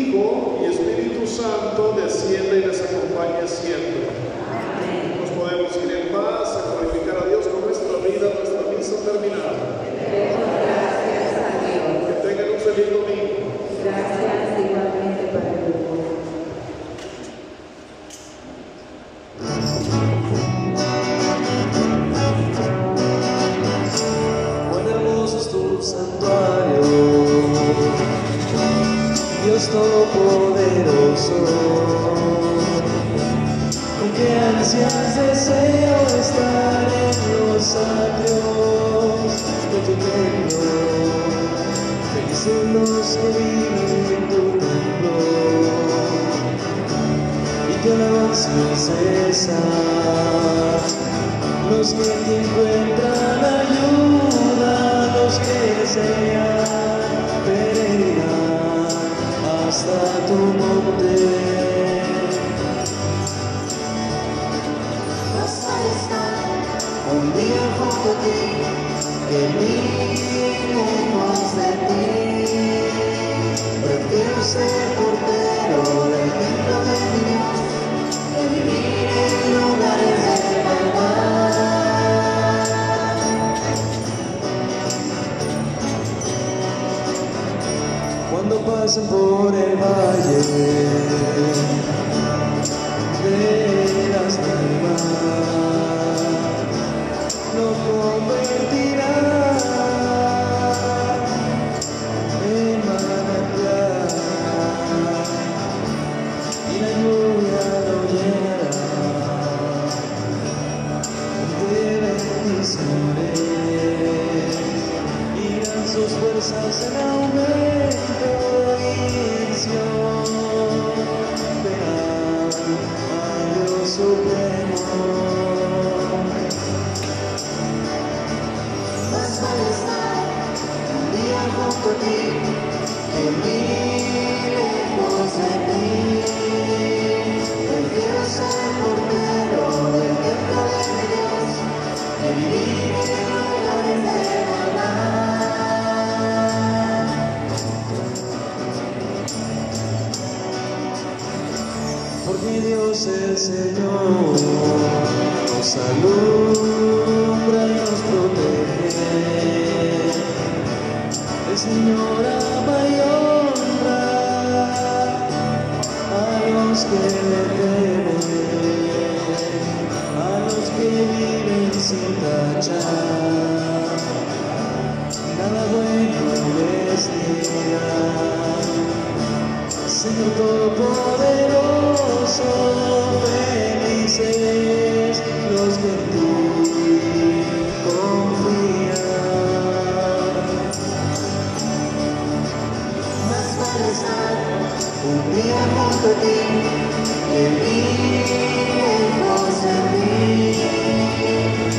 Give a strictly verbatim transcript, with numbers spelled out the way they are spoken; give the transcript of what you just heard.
Hijo y Espíritu Santo descienda y les acompañe siempre. Nos podemos ir en paz a glorificar a Dios con nuestra vida, nuestra misa terminada. Gracias a Dios. Que tengan un feliz domingo. Gracias igualmente para el grupo. Cuán hermoso es tu santuario, Dios Todopoderoso. Con qué ansias deseo estar en los atrios de tu templo. Felices los que viven en tu templo y que alaban sin cesar. Los que te encuentran ayuda, los que desean peregrinar hasta tu monte. Basta estar un día junto a ti, que miremos de ti. Prefiero ser portero del templo de mi Dios, que vivir en lugares de maldad. Cuando pasen por el valle de las lágrimas, lo convertirá en manantial y la lluvia lo llenará de bendiciones. Irán sus fuerzas en aumento y en Sion verán al Dios supremo. Basta estar un día junto a ti, que miremos de ti. Prefiero ser portero del templo de mi Dios, que vivir en lugares de maldad. Porque Dios el Señor nos alumbra y nos protege. El Señor ama y honra a los que le temen, a los que viven sin tachar. Nada bueno les dirá. Señor Todopoderoso, felices los que en ti confían. Basta estar un día junto a ti, que miremos de ti.